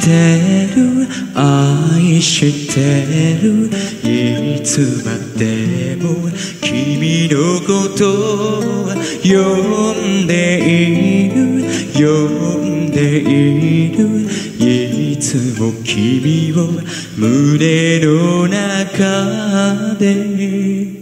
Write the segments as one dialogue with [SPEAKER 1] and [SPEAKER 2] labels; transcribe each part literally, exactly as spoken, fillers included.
[SPEAKER 1] してる愛してるいつまでも君のことを呼んでいる呼んでいるいつも君を胸の中で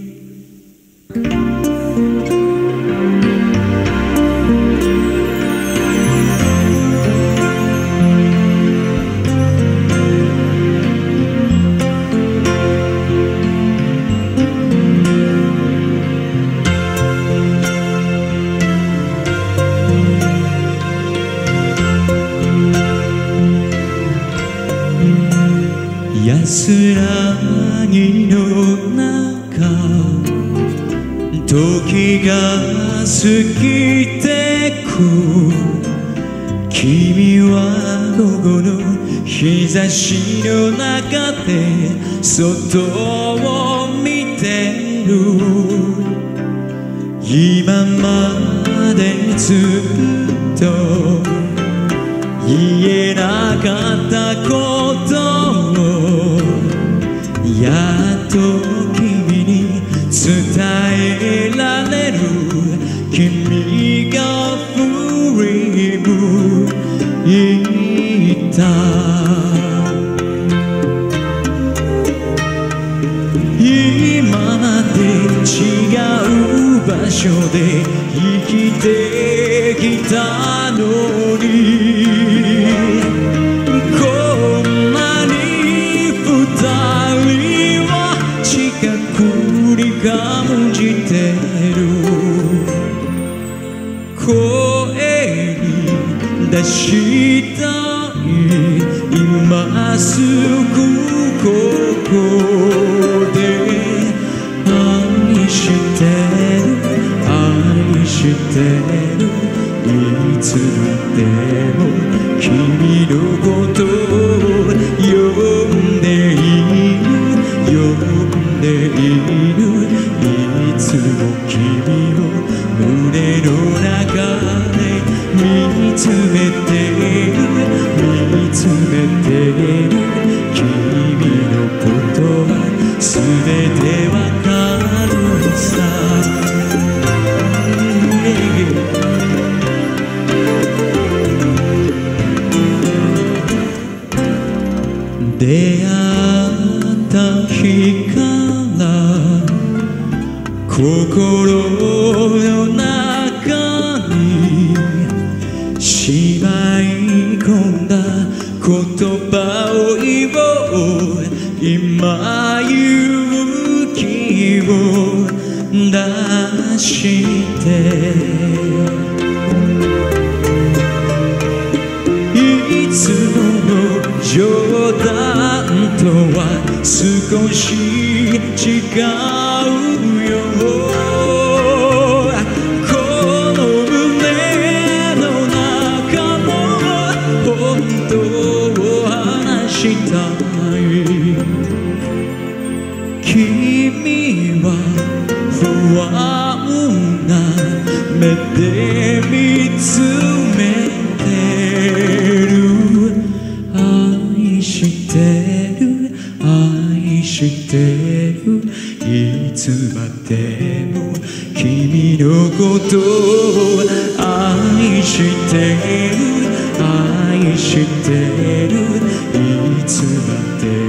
[SPEAKER 1] 安らぎの中時が過ぎてく君は午後の日差しの中で外を見てる今までずっと言えなかったことをやっと君に伝えられる君が振り向いた今まで違う場所で生きてきたのにこんなに二人は近くに感じてる声に出したい今すぐここで愛してる愛してるいつまでも君のことを呼んでいる呼んでいるいつも君を胸の中で見つめている見つめている君のことは全てわかるさ出会った日から心の中にしまい込んだ言葉を言おう今勇気を出していつもの冗談とは少し違うよこの胸の中の本当を話したい君は不安な目で見つめてる愛してる愛してるいつまでも君のことを愛してる愛してるいつまでも